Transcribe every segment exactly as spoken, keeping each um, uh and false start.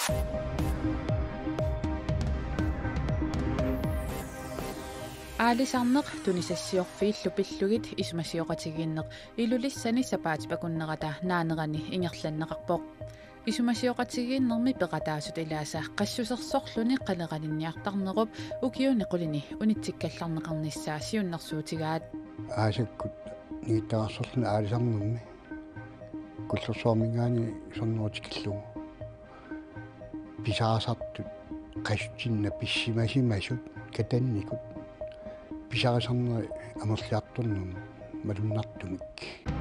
аалисарнеқ тунисассиорфииллу пиллугит исумасиоқатигииннеқ илулиссани сапаатипакуннерата наанерани ингерланнеқарпоқ исумасиоқатигииннерми пеқатаасут илааса qassусерсорлуни қалеқалинниартарнеруп укиуни қулини унитсиккалларнеқарниссаа сиуннэрсуутигаат аасаккут нигиттаарсорлуни аалисарнерми куллерсуармингаани сорнуутикиллугу писаасартут qassutsinna писсимасимасут катанникут писарисарнери амерлиарторнун малуннартумик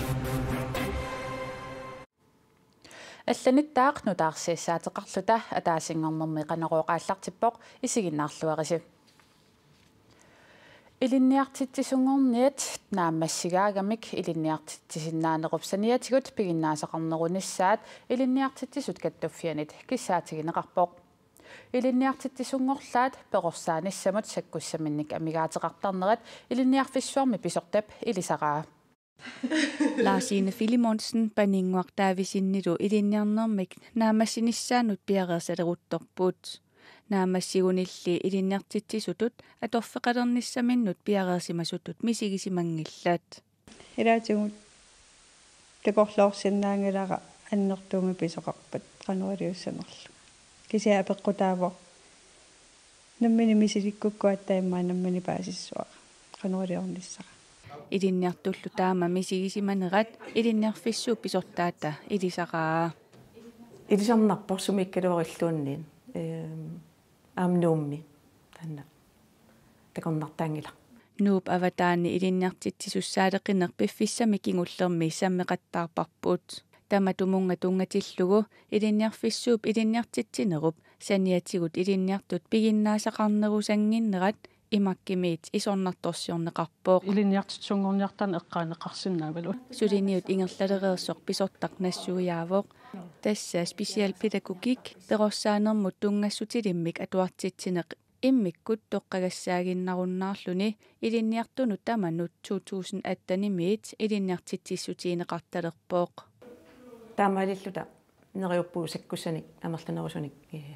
алланиттаақ нутаарсиассаатеқарлута атаасингэрнэрми қанероқааллартиппоқ исигиннаарлуариси илинниартитсисунгорниат нааммассигаагамик илинниартитсисиннаанеқупсаниатигут пигиннаасақарнерунissaат илинниартитсисут каттуффианит киссаатигинеқарпоқ илинниартитсисунгорлаат пеқорсааниссамут саккуссаминник амигаатеқартарнерат илинниарфиссуарми писортап илисараа Larsine Filimonsen paninguartaavisinnilу илинниарнэрмик наамассинissaanут пиареерсалерутторпут наамассигунилли илинниартитсисутут аторфеқалерниссаминнут пиареерсимасутут мисигисимангиллаат илаатигут такорлоорсиннаангилара аннертууми писоқарпат qanуалиуссанерлу кисиа пеққутаавоо наммини мисиликкуккуаттаиммаа наммини паасиссуа qanуалиорниссара илинниартуллу таама мисигисиманерат илинниарфиссуу писортаата илисараа илисарнарпор сумиккалуариллуунниин э амнуумми танна такорнартаангила нууп аватаани илинниартитсисуссаалеқинер пиффиссами кингуллерми саммеқаттаарпарпут тама тумунга тунгатиллугу илинниарфиссууп илинниартитсинеруп саниатигут илинниартут пигиннаасақарнерусангиннерат имаккимиит исорнарторсиорнеқарпоқ илинниартитсунгорниартаан эққаанеқарсинаавалу сулиниут ингерлалереерсоқ писортақ нассуяавоқ тасса специал педагогик пероссаанермут тунгассутилиммик атуартитсинеқ иммиккут тоққагассаагиннаруннаарлүни илинниартунут таманут two thousand eighteen миит илинниартитсиссутиинеқарталерпоқ таамаалиллута нериуппуу саккуссаник амерлунерусуник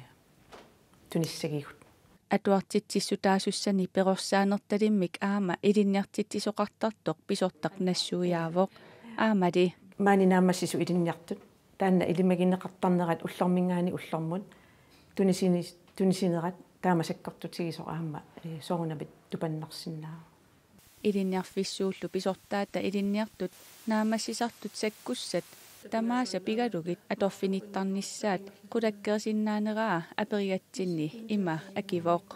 туниссагигут атуартитсиссутаасуссани пероссаанерталиммик аама илинниартитсисоқартартоқ писортақ нассуяавоқ аамали маани наамассису илинниартут таанна илимагиннеқартарнерат уллормингаани уллормут тунисини тунисинерат таамасаккортутигисо аама соорунабит тупаннарсинаа илинниарфиссууллу писортаата илинниартут наамассисартут саккуссат тамааса пигалугит аторфиниттарниссаат кулаккерсиннаанераа аперигатсинни има акивоқ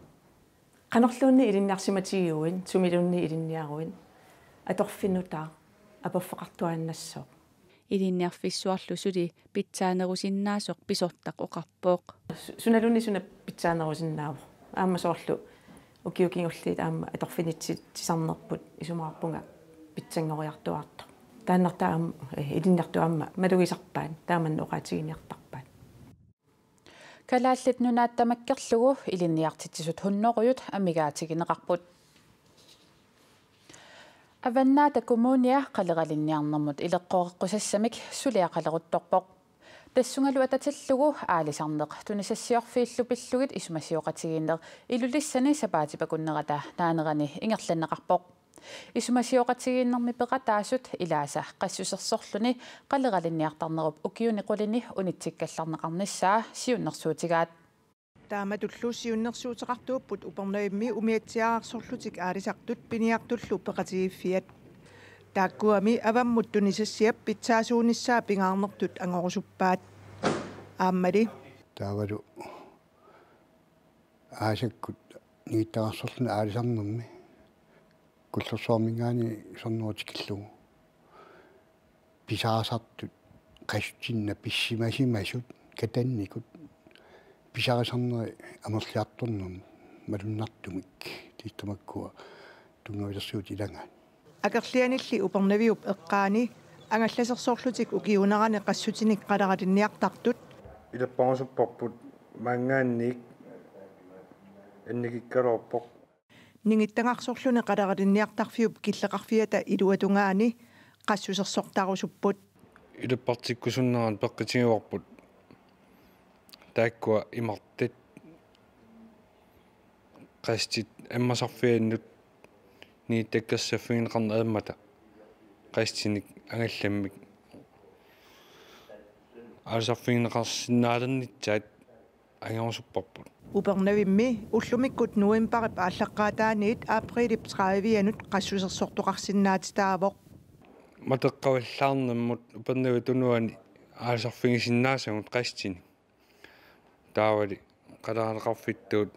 qanорлуунни илинниарсиматигиуин сумилуунни илинниаруин аторфиннутаа апорфеқартуааннассоо илинниарфиссуарлу сули питсаанерусиннаасоқ писортақ оқарпоқ суналунни суна питсаанерусиннаава аама соорлу укиукингуллиит аама аторфинитсисарнерпут исумаарпунга питсангориартуаарто тааннартаам илинниартуамма малугисарпаан тааманну оqaатигиниартарпаат калааллит нунааттамаккерлугу илинниартитсисут хуннеруйут амигаатигинеқарпут аваннаата коммуниа қалералинниарнэрмут илеққореққусассамик сулиақалерутторпоқ тассунгалу ататиллугу аалисарнеқ тунисассиорфииллу пиллугит исумасиоқатигииннер илулиссани сапаатипакуннерата наанерани ингерланнеқарпоқ исумасиоқатигииннэрми пеқатаасут илааса qassусерсорлуни қалералинниартарнеруп укиуни қулини унитсиккалларнеқарниссаа сиуннэрсуутигаат таама туллууссиуннэрсуутеқартууппут упернаимми умиатсиаарсорлутик аалисартут пиниартуллу пеқатигиффиат тааккуами аваммут тунисассиап питсаасууниссаа пингаарнертут ангорусуппаат ааммали таавалу аасаккут нигиттаарсорлуни аалисарнерми куллерсуармингаани сорнуутикиллугу писаасартут qassutsinna писсимасимасут катанникут писарисарнери амерлиарторнун малуннартумик титтамаккуа тунгавилэрсуут илангаа акерлианилли упернавиуп эққаани ангалласерсоорлутик укиунерани qassutinik qalaralinniartartut илаппарусуппарпут мангаанник энникиккалуарпоқ нингиттангаарсорлуни qalaralinniartarfiup киллеқарфиата илуатунгаани qassусерсортарусуппут илаппартиккусуннеран пеққитигуарпут тааккуа имартит qastit аммасарфианнут нииттаккерсаффигинеқарна ааммата qaistinik ангалламмик аасарфигинеқарсинаалернитсаат ангамасуппарпут упернавимми уллумиккут нуимпарип ааллаққаатааниит априлип тридцатианут qassусертоқарсинаатитаавоқ матеққаваллаарнаммут упернави тунуани аасарфигисиннаасагут qastini таавали қалаанеқарфиттуут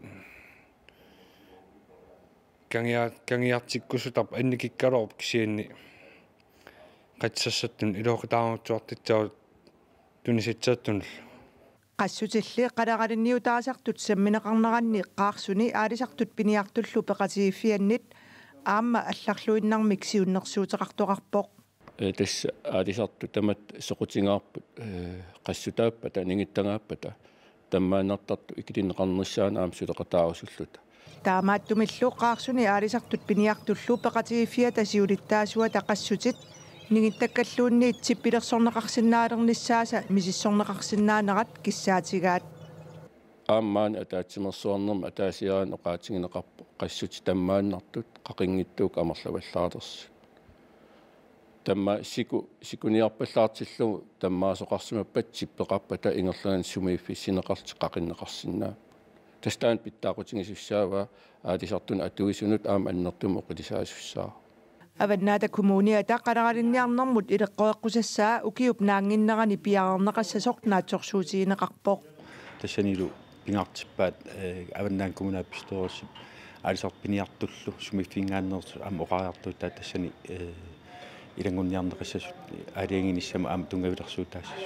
кангиа кангиартиккусутарп анникиккалорп кисианни қатсассаттун илоқутаарнутсуартитсаут тунисатсааттунал qassutилли qalaqalinniutaasartut sammineqarneranni qaarсуни аалисартут пиниартуллу пеқатигиффианнит аама алларлуиннармик сиуннерсуутеқартоқарпоқ э тасса аалисарту тамат соқутингаарпут э qassutaapпата нингиттагааппата таммаанартарту икилинеқарнерсаана аам сулеқатаарусуллута таамааттумиллу qaarсуни аалисартут пиниартуллу пеқатигиффиата сиулиттаасуа тақассутит нингиттаккаллуунниит типпилерсорнеқарсинаалерниссааса мисиссорнеқарсинаанерат киссаатигаат ааммаан атаатсимерсуарнерма атаасиаан оqaатингинеқарпо qassути таммааннартут қақингиттуук амерлаваллаалерс тамма сику сикуниарпаллаартиллугу таммаасоқарсимаппат сиппеқарпата ингерланан сумииффиссинеқарти қақиннеқарсинаа тастаан питтаақутингисуссаава аалисартун атуисунут аама аннертум оқилисаасуссаа аваннаата коммуниата қаларалинниарнэрмут илеққоэққусассаа укиуп наангиннерани пиарернеқассасоқ наатсорсуутигинеқарпоқ тассанилу пингартиппаат аваннаан коммунаапписторусип аалисарпиниартуллу сумиффингааннерсу аама оқариартуутаа тассани илангунниарнеқассасут аалиангиниссама аама тунгавилерсуутаассасу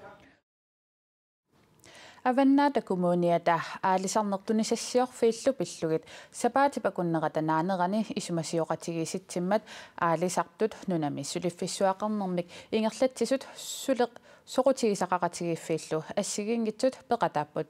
аваннаата коммуниата аалисарнертунисассиорфииллу пиллугит сапаатипакуннерата наанерани исумасиоқатигиситсиммат аалисартут нунами сулиффиссуақарнэрмик ингерлатсисут сулеқ соқутигисақақатигиффииллу ассигингитсут пеқатааппут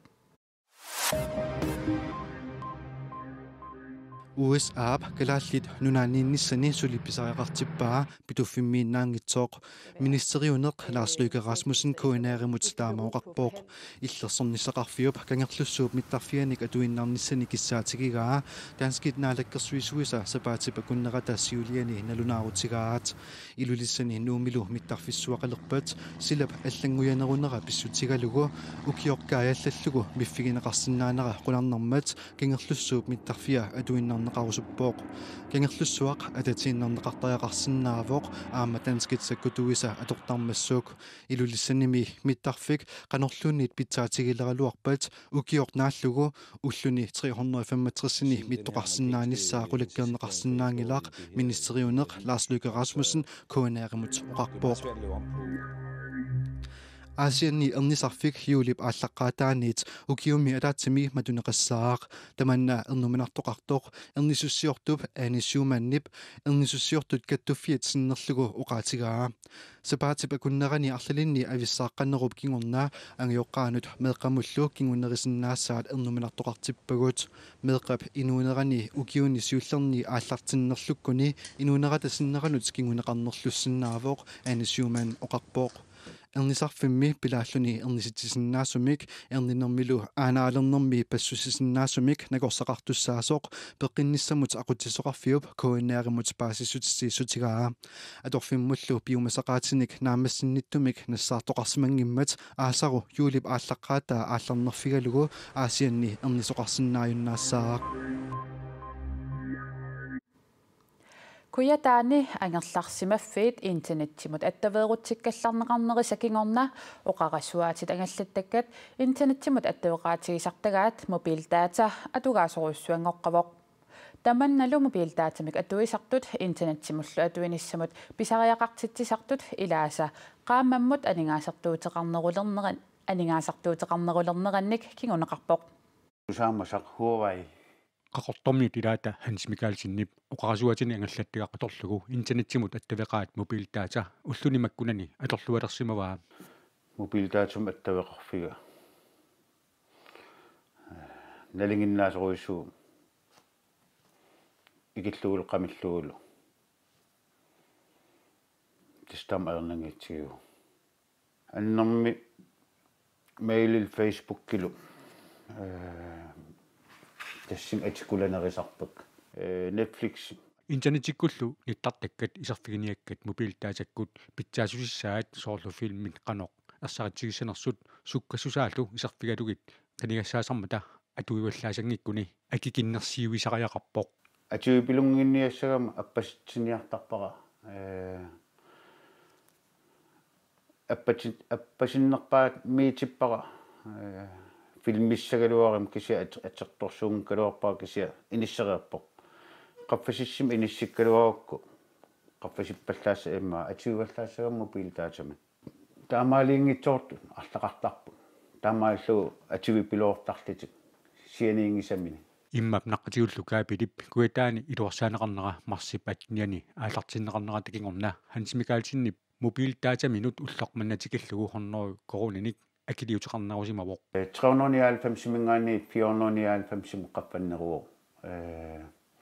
U S A kalaallit nunaaniinnissani sulippisariaqartippaa pituffimmiinnaangitsoq ministeriuneq Lars Løkke Rasmussen koinaarimut taamaoqarpooq illersornisseqarfiup kangerlussuup mittarfianik atuinnaarnissani kissaatigigaa danskit naalakkersuisuisa sapaatipakunnerata siuliani nalunaarutigaat ilulissani nuumilu mittarfissuaqalerpat silap аллангуянерунера писсутигалугу укиоркааллаллугу миффигинеқарсинаанера qunarnermat kangerlussuup mittarfia atuinnar неқарусуппооқ кангерлуссуақ ататииннернеқартариақарсинаавоқ аама танскитсаккутуиса атортармассуук илулиссаними миттарфик канорлуунниит питсаатигилералуарпат укиорнааллугу уллуни tre hundrede og femogtres-ни миттоқарсинааниссаа қулаккернеқарсинаангилаақ министериунеқ Lars Løkke Rasmussen коинааримут оқарпооқ Asianni ernisarfik hiulip ааллаққаатааниит укиумми атаатсими матунеқассаақ таманна ернуминартоқартоқ ернисуссиортуп аанисsuumaannip ернисуссиортут каттуффиат синнерлугу уқаатигаа сапаатипа куннерани арлалинни ависсааққаннеруп кингорнаа ангиоққаанут меэққамуллу кингуннерисиннаассаат ернуминартоқартиппагут меэққап инуунерани укиунни сиуллерни ааллартиннерлуккуни инуунерата синнеранут кингунеқарнерлуссиннаавоқ аанисsuumaan оқарпооқ ernisarfimmi pilaalluni ernisitisinnaassumik erninermilu aanaalernermi passusisinnaassumik nagorsaqartussaasoq peqqinnissamut aqutisoqarfiup koinaarimut paasissutissiissutigaa atorfimmullu piumasaqaatinik naamassinnittumik nassaartoqarsimangimmat aasaru juulip aallaqqaataa aallarnerfigalugu aasianni ernisoqarsinnaajunnaassaaq Kuyataani angerlarsimaffiit internettimut attaveerutsikkallarneqarnerisakingorna oqarassuaatit angallattakkat internettimut attaveqaatigisartagaat mobiildata atugaasoruussuangoqqavoq tamannalu mobiildatamik atuisartut internettimullu atuinissamut pisariaqartitsisartut ilaasa qaamammut aningaasartuuteqarnerulerneran aningaasartuuteqarnerulernerannik kinguneqarpoq usaammasaq Huawei qaqortormi tilaata Hans Mikkelsinnip oqarasuatini angallattигаққаторлугу интернеттимут аттавеқаат мобилдата уллунимаккунани аторлуалерсимаваа мобилдатум аттавеқарфига налингиннаасоруиссуу игиллугул qamilluгулу тистам аернангитсигу аннэрми mailil Facebook-kilu тассим атикуланерисарпак Netflix интернетиккуллу ниттартаккат исерфигиниаккат мобилтаатаккут питсаасусиссаат соорлу филмит канеқ ассаритсигиссанерсут суккассусааллу исерфигалугит канигассаасармата атуиваллаасангиккуни акикиннерсиуисариақарпоқ атуипилунгинниассагама аппасситсиниартарпара э аппачит аппасиннерпаат миитиппара э филмиссагалуарим кися атсерторсуун калуарпаа кися иниссериарпоқ qaffasissим иниссиккалуарукку qaffасиппаллааса имма атиуваллаассагамму пилтаатами таамаалиингитсоорту арлақартарпу таамааллу ативипилуортарлитик сианиингисамини иммап наққатиуллу каапилип куатаани илуарсаанеқарнера марсип атниани аалартиннеқарнера такингорна хансимикаалтиннип мобилтаатаминут уллоқманнатикиллугу хорнеру корониник акилиутеқарнерусимавоқ tre hundrede og nioghalvfems simmingaani fire hundrede og nioghalvfems sim qapanneruo э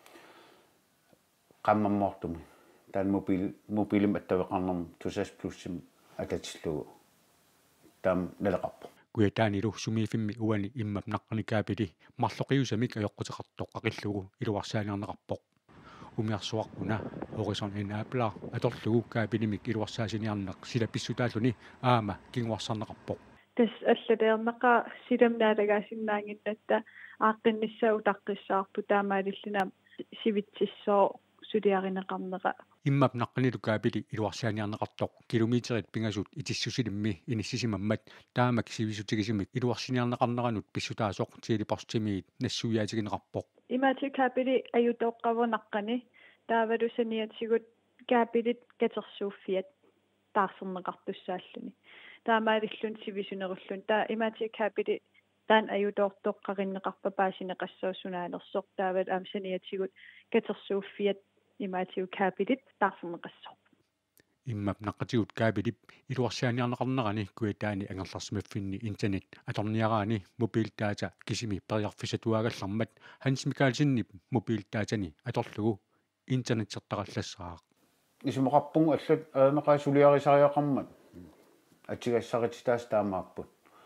qammammoortumi taan mobil mobilim attaveqarnerm tusas plussim atatsillugu taam naleqarpo куятаанилу сумиифимми уани иммап наққаникаапили марлоқиусамик аёққутеқартоқ ақиллугу илуарсааниарнеқарпоқ умиарсуарпуна хоризон инаапла аторлугу каапилимик илуарсаасиниарнеқ сила писсутааллуни аама кингуарсарнеқарпоқ тас аллалеернаqa силамнаалагаасиннаангиннатта ааққиннссау таққиссаарпу таамаалиллина сивитсиссоо сулиаринеқарнера иммап наққанилу каапили илуарсааниарнеқартоқ километрит пингасут итиссусилимми иниссисимаммат таамак сивисутигисимик илуарсиниарнеқарнеранут писсутаасоқ тилипарстимиит нассуяатигинеқарпоқ имаати каапили аютооққавонаққани таавалусаниатсигут каапилит катерсууффиат таарсернеқартуссааллуни таамаалиллун сивисунеруллун таа имаати каапили таан аютоортоққариннеқарпа паасинеқассоосунаалерсоқ таавал аамсаниатсигут катерсууффиат имаатиу каапилит таарсернеқассоқ иммап наққатигут каапилип илуарсааниарнеқарнерани куятаани ангерларсимаффинни интернет аторниараани мобилтаата кисими периарфисатуагаллармат хансмикаалсиннип мобилтаатани аторлугу интернетсертараллассаақ исумоқарпугу аллат аанеқаа сулиарисариақармат атигассарититаас таамааппут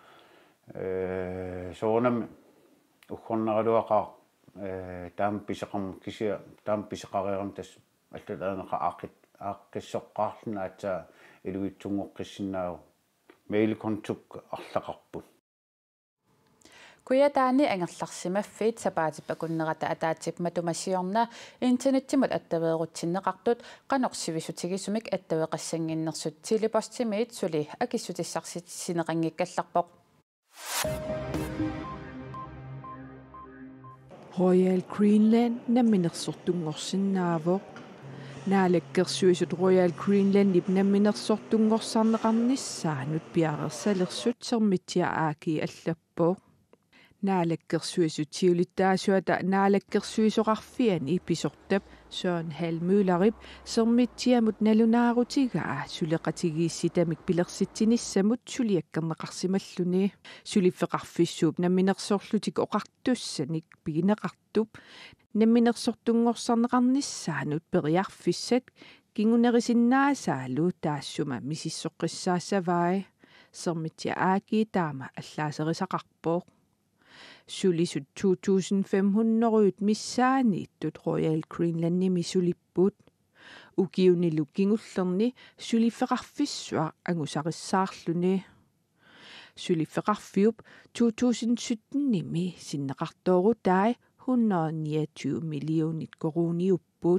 э соонам уххорнералуақаа э таам писеқарм кисиа таам писеқариарам тас аллат аанеқаа аақит ааққиссоққарлунаатса илуитсунгоққиссиннаау мейликонтук арлақарпут куятаани ангерларсимаффиит сапаатиппакуннерата атаатип матумассиорна интернеттимут аттавеерутсиннеқартут канорсивисутигисумик аттавеқассангиннерсут тилипостимиит сули акиссутиссарситсинеқангиккалларпоқ Royal Greenland намминерсортунгорсинаавоқ наалаккерсуисут Royal Greenland нип намминерсортунгорсарнеқарниссаанут пиарерсалерсут сермитиа ааки аллаппоқ наалаккерсуисут тиулиттаасуата наалаккерсуисоқарфиани писортап Søren Halmølarup сермитиамут налунаарутигаа сулеқатигиисситамик пилерситсинissamут сулиаккернеқарсималлуни сулиффеқарфиссууп намминерсоорлутик оқартуссаник пигинеқартуп намминерсортунгорсарнеқарниссаанут периарфиссат кингунерисиннаасаалу таассума мисиссоққиссаассавай сермитиа ааки таама аллаасерисақарпоқ суlisut to tusind fem hundrede missaaniittut Royal Greenlandnimi sulipпут ukiunilu kingullerni sulifeqarfissuaq angusarissаарluni sulifeqarfiup to tusind sytten nimi sinneqartoorutai et hundrede og niogtyve millionit koruniupput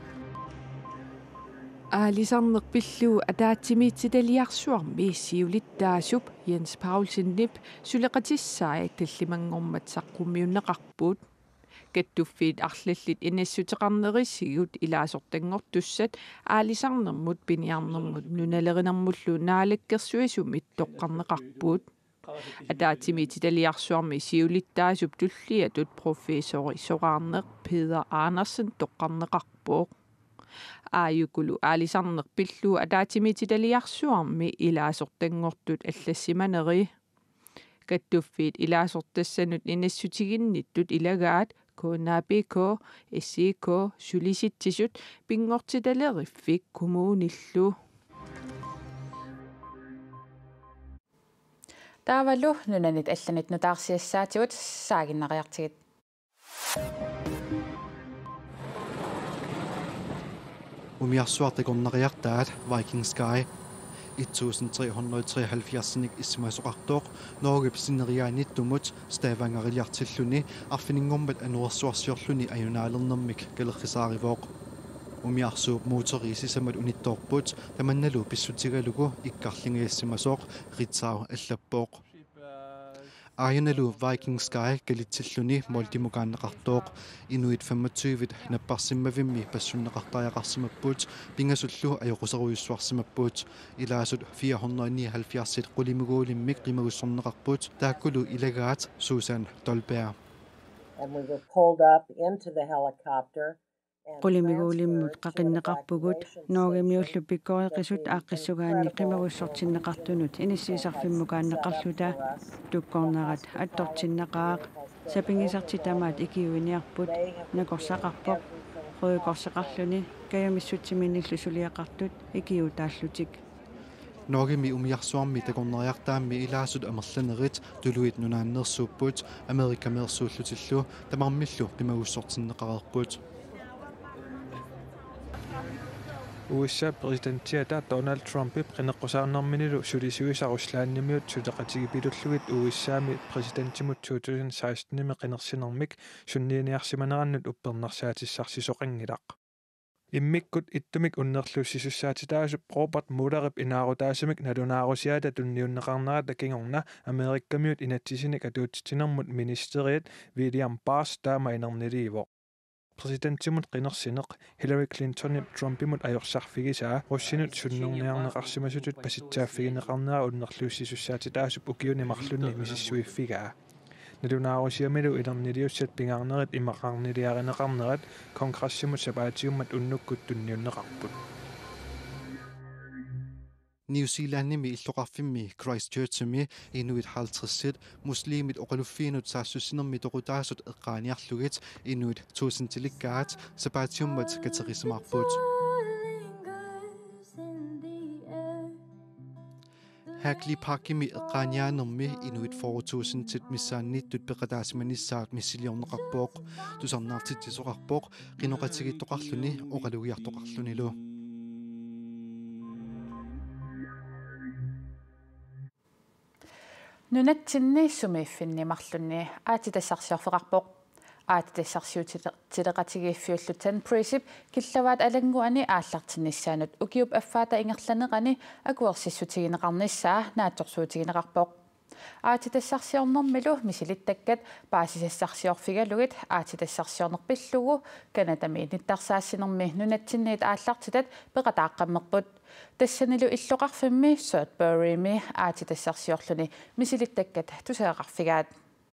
аалисарнерпиллуу атаатсимиитситалиарсуарми сиулиттаасуп Jens Paulsen-nip сулеқатиссаа таллимангормат саққуммиуннеқарпут каттуффиит арлаллит инассутеқарнерисигут илаасортангортуссат аалисарнермут пиниарнермут нуналеринермуллу наалаккерсуисумит тоққарнеқарпут атаатсимиитситалиарсуарми сиулиттаасуп туллиатут профессори сораарнеқ Peder Andersen тоққарнеқарпоқ ааюкулу аалисарнерпиллуу атаатимититалиарсуарми илаасортангортут аллассиманери каттуффиит илаасортассанут инассутигинниттут илагаат кнапк ск сулиситсисут пингортиталериффик кумууниллу Taavalu nunanit allanit nutaarsiassaatigut saaginnariartigit. Umiarsuartikornariartaat Viking Sky tre hundrede treoghalvfjerds-nik ismasoqartoq Norge-sineriaanittumut Stavanger-iliartilluni arfiningormat anuersuarsiorluni ajunaalernermik kalerrisaarivoq umiarsuup motoriisisamat unittorput tamannalu pissutigalugu ikkarlingiassimasoq ritsau allappoq Ajanalu Viking Sky kalitilluni moltimukaanneqartoq Inuit femogtyve napparsimmavimmi passunneqartariaqarsimapput pingasullu ajoqusaruyussuarsimapput ilaasut fire hundrede nioghalvfjerds qulimuguulimmik qimagussorneqarput taakkulu ilagaat Susan Dolberg. And we were pulled up into the helicopter. Qulimiguulimmut qaqinneqarpugut noogimiullu pikkoreqisut aaqqissugaanni qimagussortinneqartunut inissiisarfimmukaanneqarluta tukkornerat attortinneqaaq sapingisartitamaat ikiuiniarput nakorsaqarpoq qoyukorseqarluni kajamissutsiminiillu suliaqartut ikiutaallutik Norgemi umiarsuarmi takorneriartaammi ilaasut amerlanerit tuluit nunaannersuupput Amerikameersuullutillu tamarmillu qimagussortinneqarerput U S A præsidentiata Donald Trump qinneqqusаарnerminilu sulisuisarusslaannimiut suteqatigipilulluit U S A-mi præsidentimut twenty sixteen-imi qinersinermik sunniiniarsimanerannut uppernarsaatissarsisoqangilaq immikkut ittumik unnerlussisussaatisitaasup Robert Mueller inaarutaasimik nalunaarusiaata tunniunneqarnerata kingorna Amerikkamiut inatsisinik atuutitinermut ministeriet William Barr taama inerniiliivo Præsidentimut qinersineq Hillary Clinton Trumpimut ajorsarfigisaa russinut sunnerniarneqarsimasutut pasitsaaffigineqarnera unnerluussisussaatitaasup ukiunimarlunni misissuiffigaa nalunaarusiamilu inerniiliussat pingaarnerit imaqarniliarineqarnerat kongrassimut sapaatiummat unnukkut tunniunneqarput New Zealandimi illoqarfimmi Christchurchimi Inuit halvtreds muslimit oqaluffiinut saassussinermi toqutaasut eqqaaniarlugit Inuit tuusintilikkaat sapaatiummat katerisemarput Hagley Parkimi eqqaaniaanermi Inuit four thousand missaannittut peqataasimanissaat missiliorneqarpooq tusarnaartittisoqarpooq qinoqatigittoqarluni oqalugiartoqarlunilu Nunatsinni sumiiffinnimarlunni aatitassarsiorfeqarpoq aatitassarsiutileqatigiiffiullutan Prisip killavaat alanguani aallartinnissaanut ukiup affaata ingerlaneqani akuersissutigineqarnissaa naattorsuutigineqarpoq aatitassarsiornermilu misilittakkat paasisassarsiorfigalugit aatitassarsiornerpillugu kanatami nittarsaassinermi nunatsinniit aallartitat peqataaqqammerput тассанилу иллоқарфимми Sudbury-ми аатитассарсиорлуни мисилиттаккат тусеэқарфигаат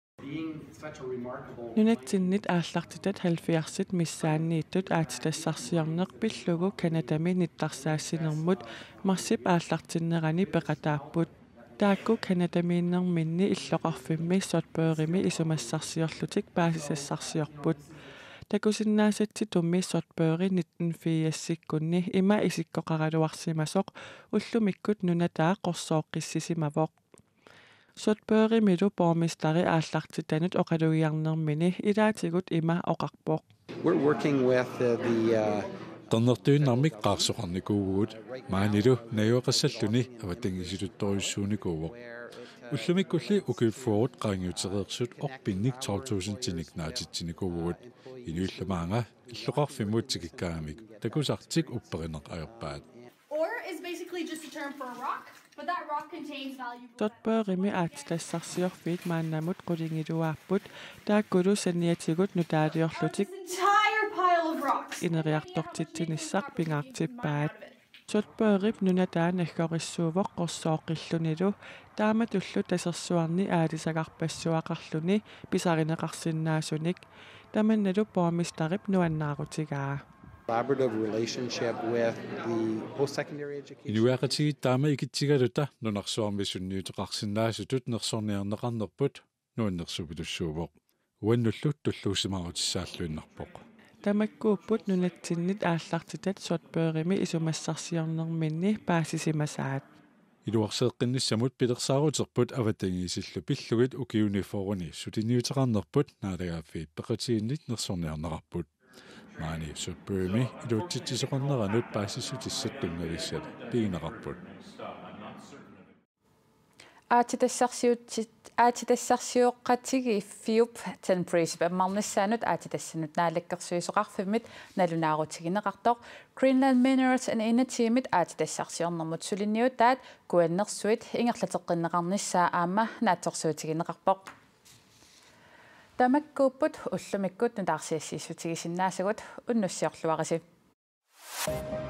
нунатсиннит ааллартитат halvfjerds миссааннииттут аатитассарсиорнеқ пиллугу канатами ниттарсаассинермут марсип ааллартиннерани пеқатааппут таакку канатамииннэрминни иллоқарфимми Sudbury-ми исумассарсиорлутик паасисассарсиорпут Takusinnaasatsi tummi Sudbury nitten fiassиккунни има исиккоқаралуарсимасоқ уллумиккут нунаtaa қорсооққиссисимавоқ Sudbury милу бормистари ааллартитанут оқалугиарнермини илаатигут има оқарпоқ We're working with the the Тоннертуиннармик қаарсоқарникуугуут маанилу наюоқассаллуни аватангисилутторюссууникууоқ уллумиккулли укиуффуурут qaangiutereersut orpinnik twelve thousand tinik naatitsinikuugut inuullumaanga illoqarfimmuutsikikkaamik takusartik upperineq ajerpaat Ore is basically just a term for a rock, but that rock contains valuable Totbørimi aatitassarsiorfiit maannamut qulingiluaarput taakkulu sanniatigut nutaaliorlutik entire pile of rocks. Ineriartortitsinissaq pingaartippaat Sudbury nunataa naggorissuuvoq qorsooqqillunilu taamatullu tasersuarni aalisaqarpassuaqarluni pisarineqarsinnaasunik tamannalu pormistarip nuannaarutigaa collaborative relationship with the post-secondary education Inuaqatigi taama ikittigaluta nunarsuarmisunniuteqarsinnaasutut nersorniarneqarnerput nuannersupilussuuvoq uannullu tulluusimarutissaallуиннарpoq Tamakkuupput nunatsinnet aallartitat Sudbury-mi isumassarsiornerminni paasisimasaat илуарсеэккинниссамут пилерсаарутерпут аватангисиллу пиллугит укиунифоруни сутиниутеқарнерпут наалагааффиит пеқатииннит нерсорниарнеқарпут маани суппуими илуутситсисоқарнеранут паассиссутиссаттунгалиссат пигинеқарпут аатитассарсиутсит аатитассарсиоққатиги фиуп тан принципе марниссаанут аатитассанут наалаккерсуисоқарфиммит налунаарутигинеқартоқ Greenland Minerals and Energy-мит аатитассарсиорнэрмут сулинниут таат куаннерсуит ингерлатеққиннеқарниссаа аама наатсорсуутигинеқарпоқ тамаккууппут уллумиккут нутаарсиассииссутигисиннаасагут уннуссиорлуариси